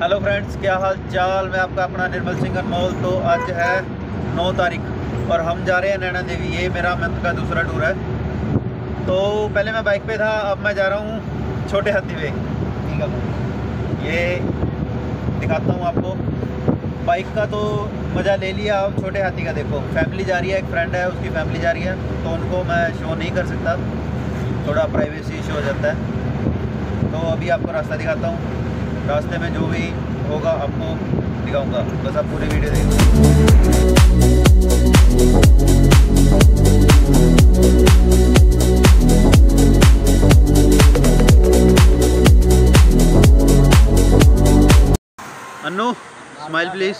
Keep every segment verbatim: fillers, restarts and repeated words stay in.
Hello friends, क्या हाल चाल। मैं आपका अपना निर्मल सिंह अनमोल। तो आज है नौ तारीख और हम जा रहे हैं नैना देवी। ये मेरा मंथ का दूसरा टूर है। तो पहले मैं बाइक पे था, अब मैं जा रहा हूँ छोटे हाथी पे। ठीक है, ये दिखाता हूँ आपको। बाइक का तो मज़ा ले लिया, अब छोटे हाथी का देखो। फैमिली जा रही है, एक फ्रेंड है, उसकी फैमिली जा रही है, तो उनको मैं शो नहीं कर सकता, थोड़ा प्राइवेसी इशू हो जाता है। तो अभी आपको रास्ता दिखाता हूँ। रास्ते में जो भी होगा आपको दिखाऊंगा, बस आप पूरी वीडियो देखो। Annu, smile please.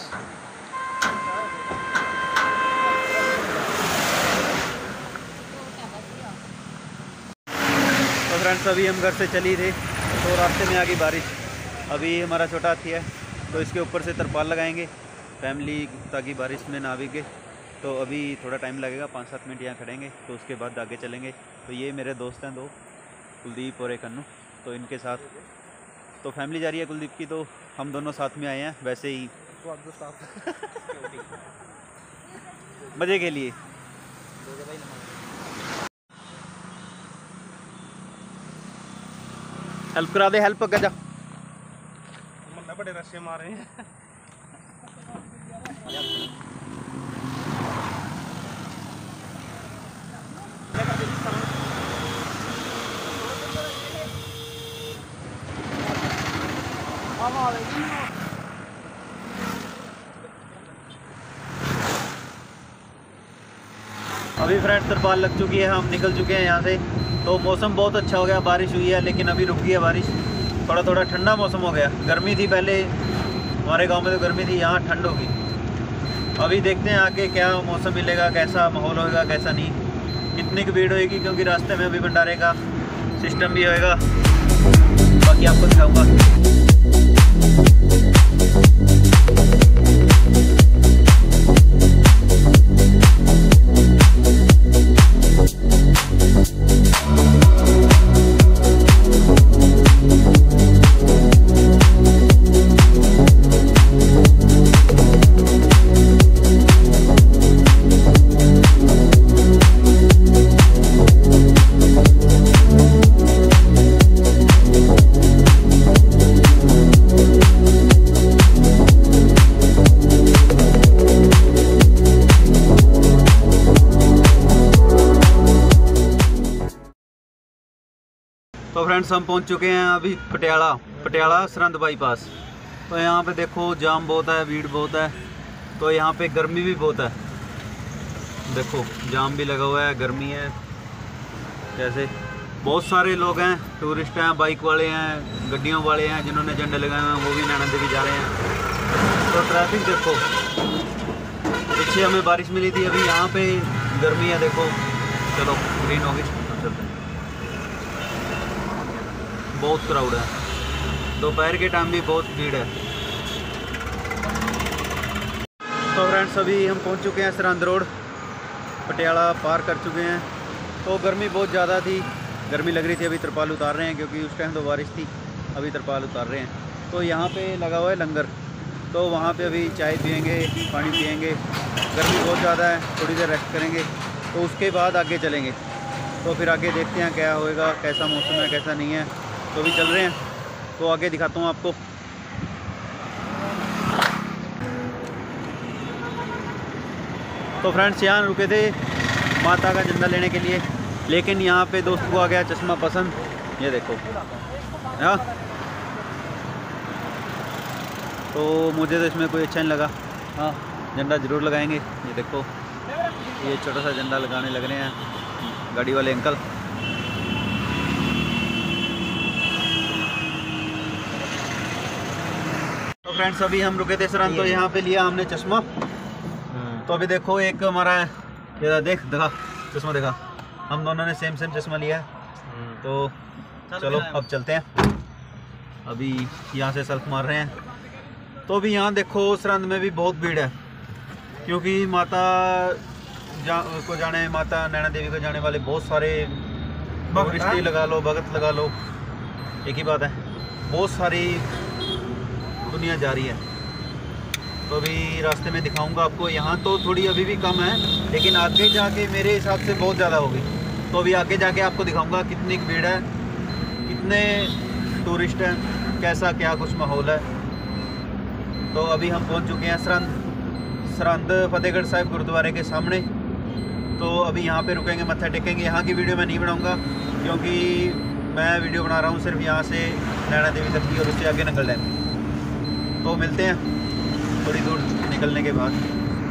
तो फ्रेंड्स, अभी हम घर से चली थे तो रास्ते में आ गई बारिश। अभी हमारा छोटा हाथी है तो इसके ऊपर से तरपाल लगाएंगे फैमिली, ताकि बारिश में ना भीगे। तो अभी थोड़ा टाइम लगेगा, पाँच सात मिनट यहाँ खड़ेंगे, तो उसके बाद आगे चलेंगे। तो ये मेरे दोस्त हैं दो, कुलदीप और एक अन्नू। तो इनके साथ तो फैमिली जा रही है कुलदीप की, तो हम दोनों साथ में आए हैं वैसे ही मज़े के लिए। हेल्प करा दे, हेल्प कर जा। बड़े रस्से मारे हैं। अभी फ्रेंड तरपाल लग चुकी है, हम निकल चुके हैं यहाँ से। तो मौसम बहुत अच्छा हो गया, बारिश हुई है, लेकिन अभी रुक गई है बारिश। थोड़ा थोड़ा ठंडा मौसम हो गया। गर्मी थी पहले, हमारे गांव में तो गर्मी थी, यहाँ ठंड होगी। अभी देखते हैं आगे क्या मौसम मिलेगा, कैसा माहौल होगा, कैसा नहीं, कितनी की भीड़ होएगी, क्योंकि रास्ते में अभी भंडारे का सिस्टम भी होएगा। बाकी आपको दिखाऊंगा। तो फ्रेंड्स, हम पहुंच चुके हैं अभी पटियाला पटियाला सरहंद बाईपास। तो यहाँ पे देखो जाम बहुत है, भीड़ बहुत है। तो यहाँ पे गर्मी भी बहुत है, देखो जाम भी लगा हुआ है, गर्मी है। जैसे बहुत सारे लोग हैं, टूरिस्ट हैं, बाइक वाले हैं, गड्डियों वाले हैं, जिन्होंने झंडे लगाए हुए हैं, वो भी नैना देवी जा रहे हैं। तो ट्रैफिक देखो, पीछे हमें बारिश मिली थी, अभी यहाँ पे गर्मी है देखो। चलो ग्रीन हो गई, चलते हैं। बहुत क्राउड है, दोपहर के टाइम भी बहुत भीड़ है। तो फ्रेंड्स, अभी हम पहुंच चुके हैं सरहंद रोड, पटियाला पार कर चुके हैं। तो गर्मी बहुत ज़्यादा थी, गर्मी लग रही थी। अभी तरपाल उतार रहे हैं, क्योंकि उस टाइम तो बारिश थी, अभी तरपाल उतार रहे हैं। तो यहाँ पे लगा हुआ है लंगर, तो वहाँ पे अभी चाय पियेंगे, पानी पियेंगे। गर्मी बहुत ज़्यादा है, थोड़ी देर रेस्ट करेंगे, तो उसके बाद आगे चलेंगे। तो फिर आगे देखते हैं क्या होएगा, कैसा मौसम है, कैसा नहीं है। तो अभी चल रहे हैं, तो आगे दिखाता हूँ आपको। तो फ्रेंड्स, यहाँ रुके थे माता का झंडा लेने के लिए, लेकिन यहाँ पे दोस्त को आ गया चश्मा पसंद। ये देखो, हाँ, तो मुझे तो इसमें कोई अच्छा नहीं लगा। हाँ, झंडा ज़रूर लगाएंगे। ये देखो, ये छोटा सा झंडा लगाने लग रहे हैं गाड़ी वाले अंकल। तो फ्रेंड्स, अभी हम रुके थे सरहंद, तो यहाँ पे लिया हमने चश्मा। तो अभी देखो, एक हमारा ये देख दिखा चश्मा, देखा, हम दोनों ने सेम सेम चश्मा लिया है। तो चलो अब चलते हैं। अभी यहाँ से सेल्फ मार रहे हैं। तो अभी यहाँ देखो सरहंद में भी बहुत भीड़ है, क्योंकि माता जा, को जाने माता नैना देवी को जाने वाले बहुत सारे टूरिस्ट लगा लो, भगत लगा लो, एक ही बात है। बहुत सारी दुनिया जा रही है। तो अभी रास्ते में दिखाऊंगा आपको। यहाँ तो थोड़ी अभी भी कम है, लेकिन आगे जाके मेरे हिसाब से बहुत ज़्यादा होगी। तो अभी आगे जाके आपको दिखाऊंगा कितनी भीड़ है, कितने टूरिस्ट हैं, कैसा क्या कुछ माहौल है। तो अभी हम पहुँच चुके हैं सरहंद सरहंद फतेहगढ़ साहिब गुरुद्वारे के सामने। तो अभी यहाँ पे रुकेंगे, मत्था टेकेंगे। यहाँ की वीडियो मैं नहीं बनाऊँगा क्योंकि मैं वीडियो बना रहा हूँ सिर्फ यहाँ से नैना देवी तक की और उससे आगे नंगल डैम। तो मिलते हैं थोड़ी दूर निकलने के बाद।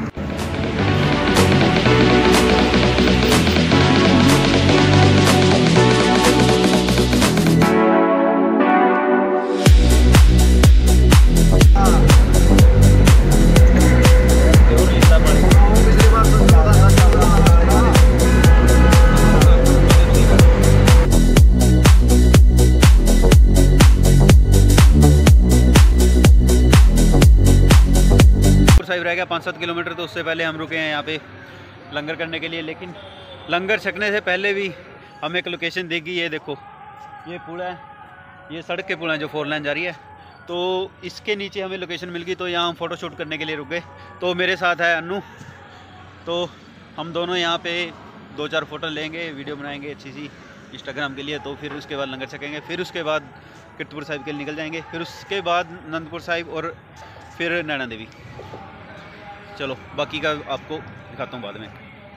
साहिब रह गया पाँच सात किलोमीटर, तो उससे पहले हम रुके हैं यहाँ पे लंगर करने के लिए। लेकिन लंगर छकने से पहले भी हमें एक लोकेशन देगी। ये देखो, ये पुल है, ये सड़क के पुल है जो फोर लाइन जा रही है। तो इसके नीचे हमें लोकेशन मिल गई, तो यहाँ हम फ़ोटो शूट करने के लिए रुके। तो मेरे साथ है अन्नू, तो हम दोनों यहाँ पे दो चार फ़ोटो लेंगे, वीडियो बनाएंगे अच्छी सी इंस्टाग्राम के लिए। तो फिर उसके बाद लंगर छकेंगे, फिर उसके बाद कीरतपुर साहिब के लिए निकल जाएंगे, फिर उसके बाद नंदपुर साहिब और फिर नैना देवी। चलो बाकी का आपको दिखाता हूँ बाद में।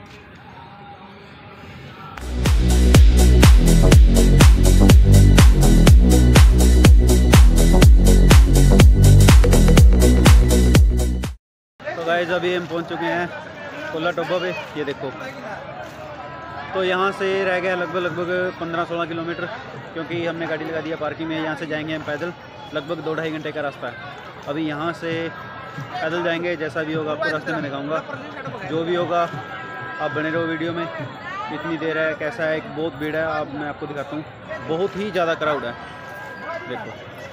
तो गाइस अभी हम पहुँच चुके हैं कोला टोबा पे। ये देखो, तो यहाँ से रह गया लगभग लगभग पंद्रह सोलह किलोमीटर, क्योंकि हमने गाड़ी लगा दिया पार्किंग में। यहाँ से जाएंगे हम पैदल, लगभग दो ढाई घंटे का रास्ता है। अभी यहाँ से पैदल जाएंगे, जैसा भी होगा आपको रास्ते में दिखाऊंगा। जो भी होगा आप बने रहो वीडियो में। कितनी देर है, कैसा है, बहुत भीड़ है, अब मैं आपको दिखाता हूँ। बहुत ही ज़्यादा क्राउड है। देखो,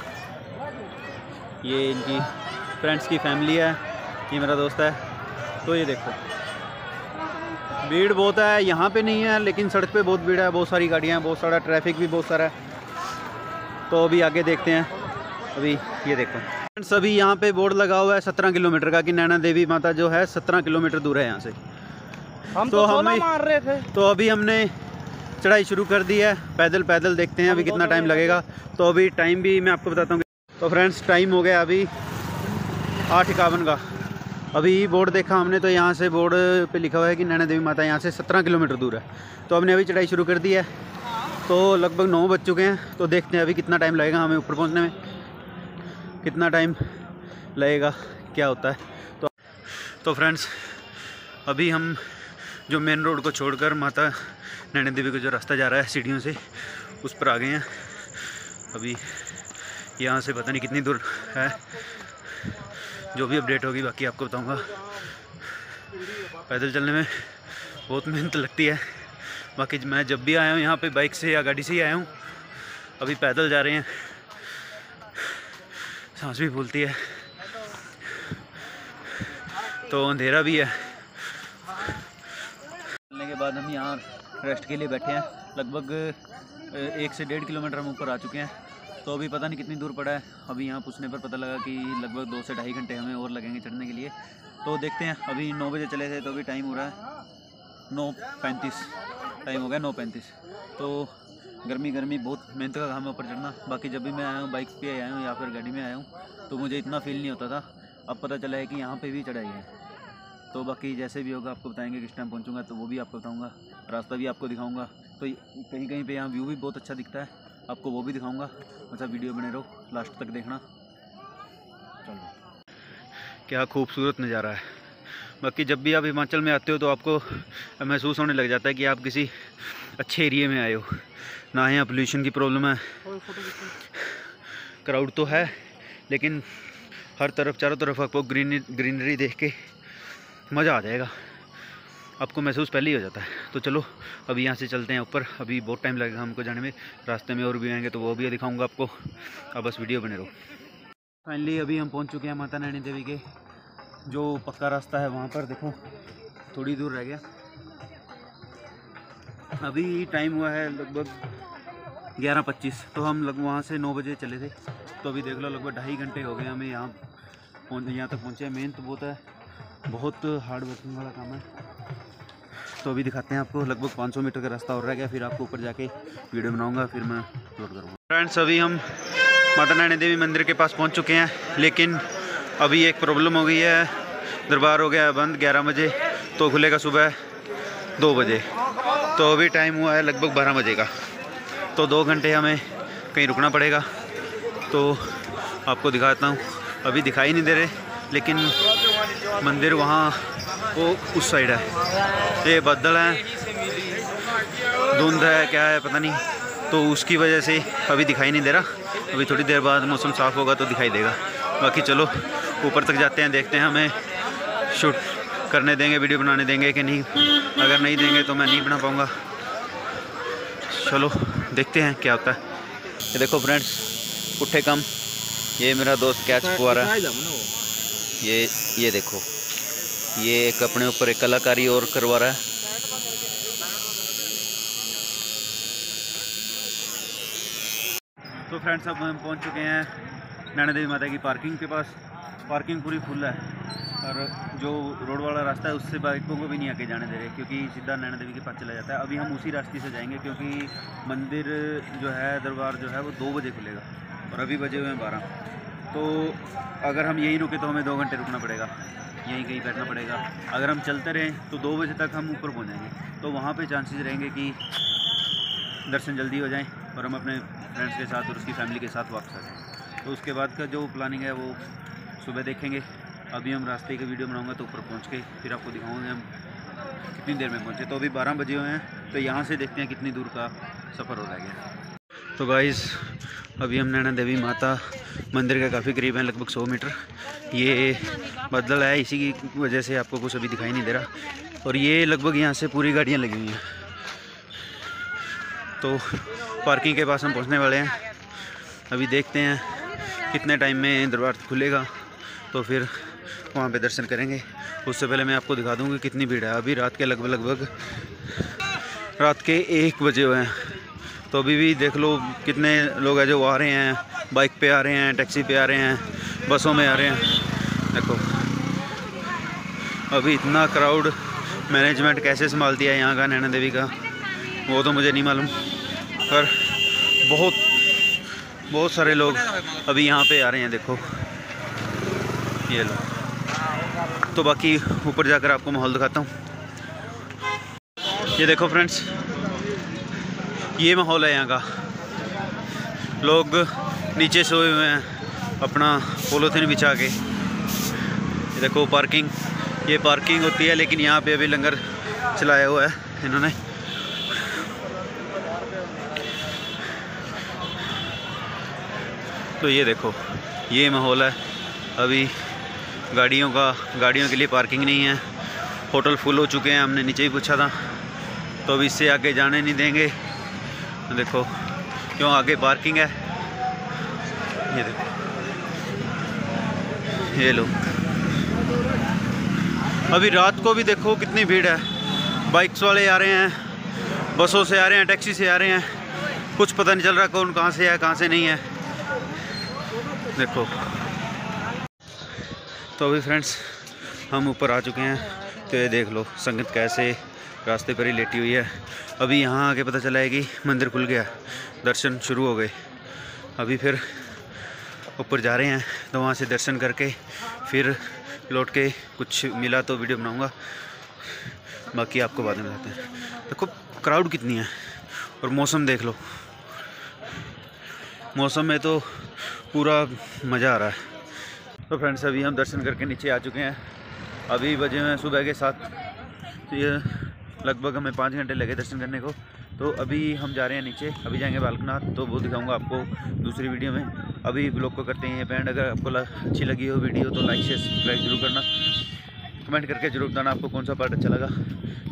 ये इनकी फ्रेंड्स की फैमिली है, ये मेरा दोस्त है। तो ये देखो, भीड़ बहुत है। यहाँ पे नहीं है, लेकिन सड़क पे बहुत भीड़ है, बहुत सारी गाड़ियाँ हैं, बहुत सारा ट्रैफिक भी बहुत सारा है। तो अभी आगे देखते हैं। अभी ये देखो सभी, यहाँ पे बोर्ड लगा हुआ है सत्रह किलोमीटर का कि नैना देवी माता जो है सत्रह किलोमीटर दूर है यहाँ से। हम तो, तो हम मार रहे थे। तो अभी हमने चढ़ाई शुरू कर दी है पैदल पैदल। देखते हैं अभी कितना टाइम लगेगा। तो अभी टाइम भी मैं आपको बताता हूँ। तो फ्रेंड्स, टाइम हो गया अभी आठ इक्यावन का। अभी बोर्ड देखा हमने, तो यहाँ से बोर्ड पे लिखा हुआ है कि नैना देवी माता यहाँ से सत्रह किलोमीटर दूर है। तो हमने अभी चढ़ाई शुरू कर दी है। तो लगभग नौ बज चुके हैं। तो देखते हैं अभी कितना टाइम लगेगा हमें ऊपर पहुँचने में, कितना टाइम लगेगा, क्या होता है। तो तो फ्रेंड्स, अभी हम जो मेन रोड को छोड़कर माता नैना देवी को जो रास्ता जा रहा है सीढ़ियों से, उस पर आ गए हैं। अभी यहाँ से पता नहीं कितनी दूर है, जो भी अपडेट होगी बाकी आपको बताऊंगा। पैदल चलने में बहुत मेहनत लगती है। बाकी मैं जब भी आया हूँ यहाँ पे बाइक से या गाड़ी से ही आया हूँ। अभी पैदल जा रहे हैं, सांस भी फूलती है, तो अंधेरा भी है। चलने के बाद हम यहाँ रेस्ट के लिए बैठे हैं। लगभग एक से डेढ़ किलोमीटर हम ऊपर आ चुके हैं। तो अभी पता नहीं कितनी दूर पड़ा है। अभी यहाँ पूछने पर पता लगा कि लगभग दो से ढाई घंटे हमें और लगेंगे चढ़ने के लिए। तो देखते हैं। अभी नौ बजे चले थे, तो अभी टाइम हो रहा है नौ पैंतीस, टाइम हो गया नौ पैंतीस। तो गर्मी गर्मी बहुत मेहनत का काम है ऊपर चढ़ना। बाकी जब भी मैं आया हूँ बाइक पे आया हूँ या फिर गाड़ी में आया हूँ, तो मुझे इतना फील नहीं होता था। अब पता चला है कि यहाँ पे भी चढ़ाई है। तो बाकी जैसे भी होगा आपको बताएंगे। किस टाइम पहुँचूँगा तो वो भी आपको बताऊँगा, रास्ता भी आपको दिखाऊँगा। तो कहीं कहीं पे यहाँ व्यू भी बहुत अच्छा दिखता है, आपको वो भी दिखाऊँगा। अच्छा, वीडियो बने रहो, लास्ट तक देखना। चलो, क्या खूबसूरत नज़ारा है। बाकी जब भी आप हिमाचल में आते हो तो आपको महसूस होने लग जाता है कि आप किसी अच्छे एरिए में आए हो। ना यहाँ पोल्यूशन की प्रॉब्लम है, क्राउड तो है, लेकिन हर तरफ चारों तरफ आपको ग्रीन ग्रीनरी देख के मज़ा आ जाएगा। आपको महसूस पहले ही हो जाता है। तो चलो अभी यहाँ से चलते हैं ऊपर। अभी बहुत टाइम लगेगा हमको जाने में, रास्ते में और भी आएंगे तो वो भी दिखाऊंगा आपको। अब बस वीडियो बने रहो। फाइनली अभी हम पहुँच चुके हैं माता नैनी देवी के जो पक्का रास्ता है वहाँ पर। देखो थोड़ी दूर रह गया। अभी टाइम हुआ है लगभग ग्यारह पच्चीस। तो हम लग वहाँ से नौ बजे चले थे। तो अभी देख लो लगभग ढाई घंटे हो गए हमें यहाँ पहुँच यहाँ तक पहुँचे। मेहनत तो बहुत है, बहुत हार्ड वर्किंग वाला काम है। तो अभी दिखाते हैं आपको, लगभग पाँच सौ मीटर का रास्ता और रह गया, फिर आपको ऊपर जाके वीडियो बनाऊंगा, फिर मैं अपलोड करूँगा। फ्रेंड्स अभी हम माता नैना देवी मंदिर के पास पहुँच चुके हैं, लेकिन अभी एक प्रॉब्लम हो गई है। दरबार हो गया बंद ग्यारह बजे, तो खुलेगा सुबह दो बजे। तो अभी टाइम हुआ है लगभग बारह बजे का, तो दो घंटे हमें कहीं रुकना पड़ेगा। तो आपको दिखाता हूँ, अभी दिखाई नहीं दे रहे, लेकिन मंदिर वहाँ वो उस साइड है। ये बादल है, धुंध है, क्या है पता नहीं, तो उसकी वजह से अभी दिखाई नहीं दे रहा। अभी थोड़ी देर बाद मौसम साफ़ होगा तो दिखाई देगा। बाकी चलो ऊपर तक जाते हैं, देखते हैं हमें शूट करने देंगे, वीडियो बनाने देंगे कि नहीं। अगर नहीं देंगे तो मैं नहीं बना पाऊँगा। चलो देखते हैं क्या होता है। ये देखो फ्रेंड्स, पुट्ठे कम, ये मेरा दोस्त कैच हुआ रहा है। ये ये देखो, ये एक अपने ऊपर एक कलाकारी और करवा रहा है। तो फ्रेंड्स अब हम पहुंच चुके हैं नैना देवी माता की पार्किंग के पास। पार्किंग पूरी फुल है, और जो रोड वाला रास्ता है उससे बाइकों को भी नहीं आगे जाने दे रहे, क्योंकि सीधा नैना देवी के पास चला जाता है। अभी हम उसी रास्ते से जाएंगे, क्योंकि मंदिर जो है, दरबार जो है वो दो बजे खुलेगा और अभी बजे हुए हैं बारह। तो अगर हम यहीं रुके तो हमें दो घंटे रुकना पड़ेगा, यहीं कहीं बैठना पड़ेगा। अगर हम चलते रहें तो दो बजे तक हम ऊपर पहुँचेंगे, तो वहाँ पे चांसेस रहेंगे कि दर्शन जल्दी हो जाएं और हम अपने फ्रेंड्स के साथ और उसकी फैमिली के साथ वापस आ जाएँ। तो उसके बाद का जो प्लानिंग है वो सुबह देखेंगे। अभी हम रास्ते की वीडियो बनाऊंगा, तो ऊपर पहुंच के फिर आपको दिखाऊंगे हम कितनी देर में पहुंचे। तो अभी बारह बजे हुए हैं, तो यहाँ से देखते हैं कितनी दूर का सफ़र हो रह गया। तो गाइस अभी हम नैना देवी माता मंदिर के काफ़ी करीब हैं, लगभग सौ मीटर। ये बादल है, इसी की वजह से आपको कुछ अभी दिखाई नहीं दे रहा। और ये लगभग यहाँ से पूरी गाड़ियाँ लगी हुई हैं। तो पार्किंग के पास हम पहुँचने वाले हैं। अभी देखते हैं कितने टाइम में दरबार खुलेगा, तो फिर वहाँ पे दर्शन करेंगे। उससे पहले मैं आपको दिखा दूँगी कितनी भीड़ है। अभी रात के लगभग लगभग रात के एक बजे हुए हैं, तो अभी भी देख लो कितने लोग हैं जो आ रहे हैं, बाइक पे आ रहे हैं, टैक्सी पे आ रहे हैं, बसों में आ रहे हैं। देखो अभी इतना क्राउड मैनेजमेंट कैसे संभालती है यहाँ का नैना देवी का, वो तो मुझे नहीं मालूम, पर बहुत बहुत सारे लोग अभी यहाँ पे आ रहे हैं। देखो ये लो। तो बाकी ऊपर जाकर आपको माहौल दिखाता हूँ। ये देखो फ्रेंड्स, ये माहौल है यहाँ का। लोग नीचे सोए हुए हैं अपना पॉलीथीन बिछा के। ये देखो पार्किंग, ये पार्किंग होती है, लेकिन यहाँ पे अभी लंगर चलाया हुआ है इन्होंने। तो ये देखो ये माहौल है। अभी गाड़ियों का गाड़ियों के लिए पार्किंग नहीं है, होटल फुल हो चुके हैं, हमने नीचे ही पूछा था। तो अभी इससे आगे जाने नहीं देंगे। देखो क्यों, आगे पार्किंग है। ये देखो, ये लो। अभी रात को भी देखो कितनी भीड़ है। बाइक्स वाले आ रहे हैं, बसों से आ रहे हैं, टैक्सी से आ रहे हैं, कुछ पता नहीं चल रहा कौन कहाँ से है कहाँ से नहीं है। देखो तो अभी फ्रेंड्स हम ऊपर आ चुके हैं। तो ये देख लो संगत कैसे रास्ते पर ही लेटी हुई है। अभी यहाँ आके पता चला है कि मंदिर खुल गया, दर्शन शुरू हो गए। अभी फिर ऊपर जा रहे हैं, तो वहाँ से दर्शन करके फिर लौट के कुछ मिला तो वीडियो बनाऊँगा, बाकी आपको बाद में बताते हैं। देखो क्राउड कितनी है, और मौसम देख लो, मौसम में तो पूरा मज़ा आ रहा है। तो फ्रेंड्स अभी हम दर्शन करके नीचे आ चुके हैं। अभी बजे हैं सुबह के साथ, तो ये लगभग हमें पाँच घंटे लगे दर्शन करने को। तो अभी हम जा रहे हैं नीचे, अभी जाएंगे बालकनाथ, तो वो दिखाऊंगा आपको दूसरी वीडियो में। अभी ब्लॉग को करते हैं बैंड। अगर आपको अच्छी लगी हो वीडियो तो लाइक शेयर सब्सक्राइब जरूर करना, कमेंट करके जरूर बताना आपको कौन सा पार्ट अच्छा लगा।